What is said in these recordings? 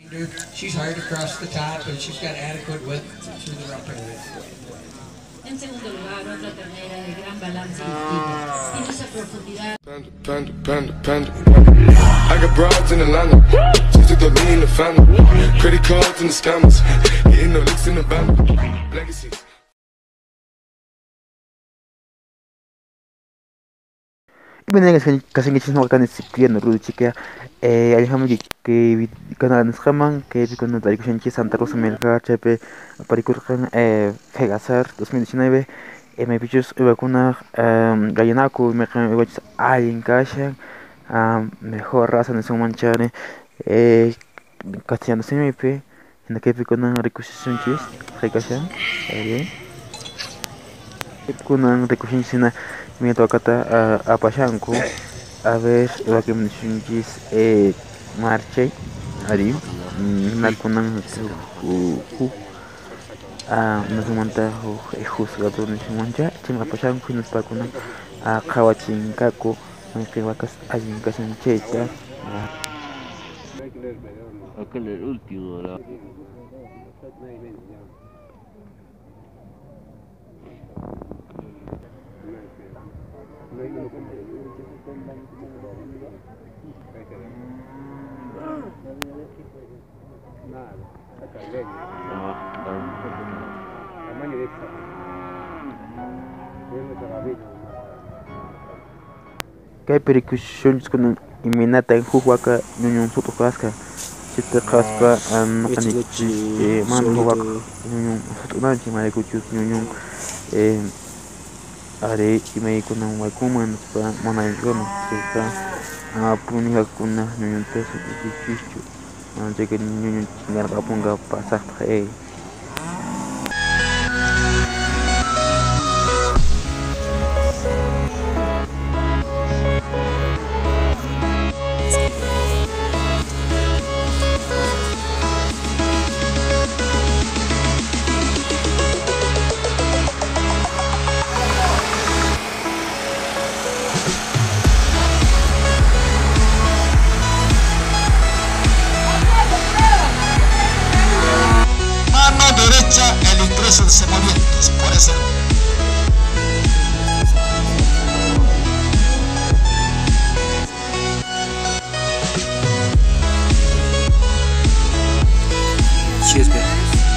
She's hard across the top and she's got adequate width through the rump area. En segundo lugar, otra ternera de gran balance y estilo. Tiene esa profundidad. I got broads in Atlanta, just took the me in the family, credit cards and the scammers, getting no licks in the band, legacies. Bine kasi geçen hafta disiplin rudu chika alhamdulillah ke kana nasxaman ke bikon tarikushon chi Santa Rosa Melgar chape parikurkan Fegasar 2019 me bichos vacuna gallinaco me wachs alin kasha mejor raza en su manchare castellano se me pe en que bikon recusión chis rekashan bien kuna recusión sina me toca a Pachanco a ver lo que me dices marche ari na kunan nos monta juzgado ni simonja chima Pachanco nos pa kunan a kawachin kako que vacas allí casan checha aquel el último la que percusiones con iminata en Jujuaca ñuñun suto casca chita casca an kanichi man Jujuaca ñuñun suto nanchi marikuchus ñuñun are imei kuna waikuman pa manaygon chita puni hakuna ñuñun teso chichu llega ñuñun chingar kapunga pasar el impreso en movimientos, por eso. Excuse me.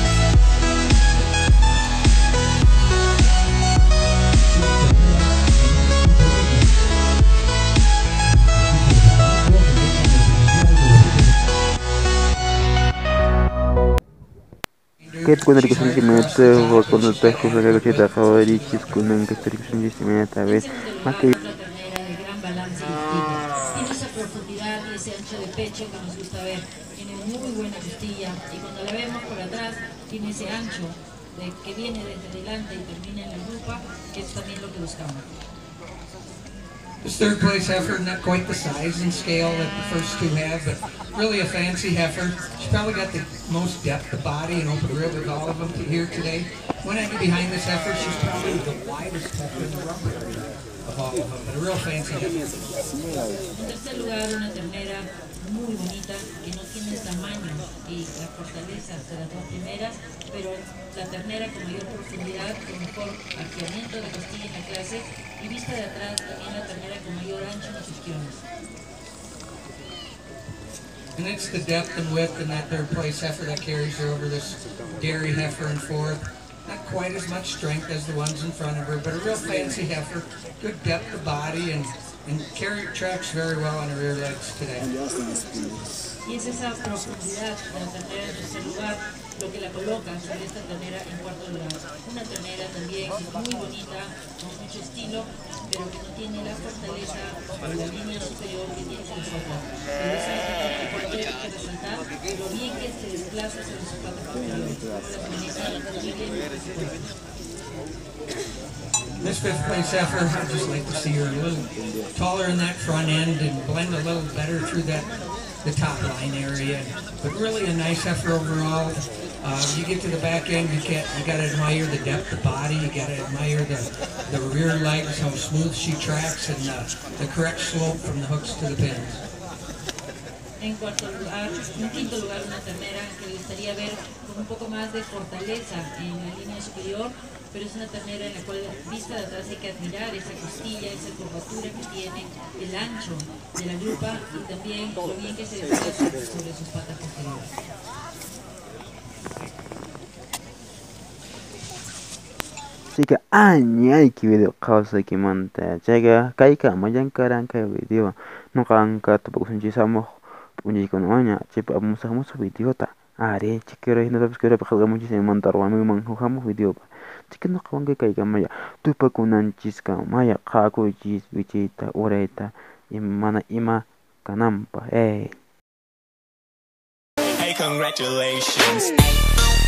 que cuando el que se mete o cuando te juega que te acaba de decir con un que se mete a ver más que Otra ternera de gran balance y estilo. Tiene esa profundidad y ese ancho de pecho que nos gusta ver. Tiene muy buena costilla y cuando la vemos por atrás tiene ese ancho que viene desde delante y termina en la grupa, que es también lo que buscamos. This third place heifer, not quite the size and scale that the first two have, but really a fancy heifer. She's probably got the most depth of body and open rib with all of them here today. When I get behind this heifer, she's probably the widest heifer in the rump area of all of them, but a real fancy heifer. En tercer lugar, una ternera muy bonita que no tiene el tamaño y la fortaleza de las dos primeras, pero la ternera con mayor profundidad, con mejor arqueamiento de costilla en la clase y vista de atrás también la ternera con mayor ancho en los isquiones. And it's the depth and width in that third place heifer that carries her over this dairy heifer in fourth. Not quite as much strength as the ones in front of her, but a real fancy heifer, good depth of body and tracks very well on her rear legs today. Y es esa profundidad de la ternera en tercer lugar lo que la coloca sobre esta ternera en cuarto lugar. Una ternera también muy bonita, con mucho estilo, pero que no tiene la fortaleza o la línea superior que tiene el sopa. Pero esa es importante que resaltar lo bien que se desplaza sobre su pata posterior. La maneja muy bien en su cuerpo. This fifth place heifer, I'd just like to see her a little taller in that front end and blend a little better through the top line area. But really a nice heifer overall. You get to the back end, you got to admire the depth of body. You got to admire the rear legs, how smooth she tracks, and the correct slope from the hooks to the pins. En cuarto lugar, en quinto lugar, una ternera que le gustaría ver con un poco más de fortaleza en la línea superior, pero es una ternera en la cual, vista de atrás, hay que admirar esa costilla, esa curvatura que tiene, el ancho de la grupa y también lo bien que se desplaza sobre sus patas posteriores. Jika anyay ki video kausa ki manta jaga kai ka majan karang kai video no kangka tu bagus unji samo unji kono anya cepa musa musa video ta are cikero hino tapos kero pakal kamu jis montar wa mi mang kamu video pa cikin no kawang kai ka maya tu pa kunan jis ka maya ka ko jis wichita oreta imana ima kanampa Hey, congratulations.